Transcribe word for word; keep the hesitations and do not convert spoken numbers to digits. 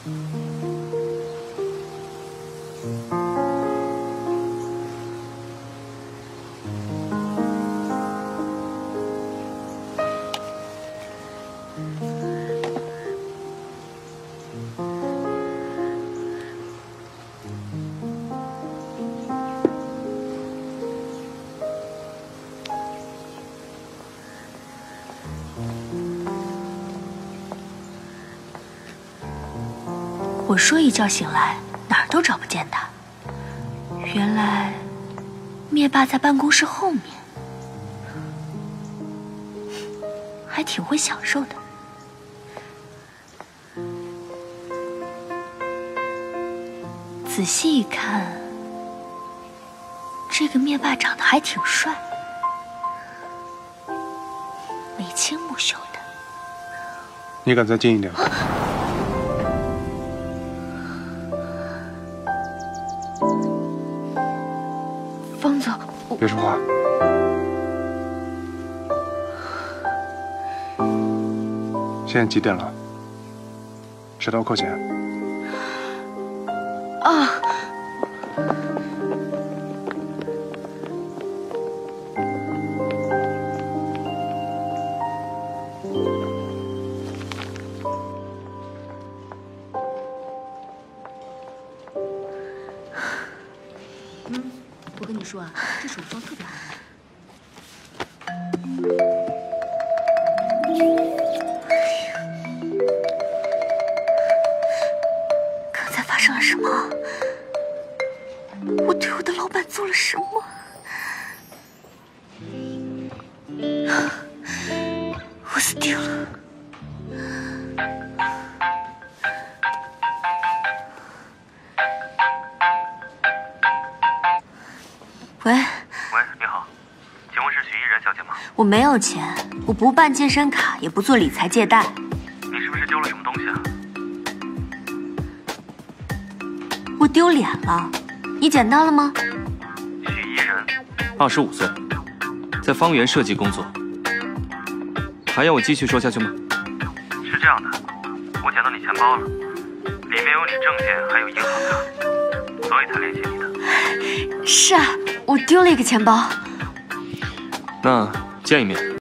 我说一觉醒来哪儿都找不见他，原来灭霸在办公室后面，还挺会享受的。仔细一看，这个灭霸长得还挺帅，眉清目秀的。 你敢再近一点吗？ 方总，我别说话。现在几点了？迟到扣钱。 啊。嗯，我跟你说啊，这手霜特别好用。刚才发生了什么？我对我的老板做了什么？我死定了！喂。 喂，你好，请问是许依然小姐吗？ 我没有钱，我不办健身卡，也不做理财借贷。 你是不是丢了什么东西啊？ 我丢脸了，你捡到了吗？ 许依然， 二十五岁，在方圆设计工作。还要我继续说下去吗？ 是这样的，我捡到你钱包了，里面有你证件还有银行卡，所以才联系你的。 是啊，我丢了一个钱包。 那见一面。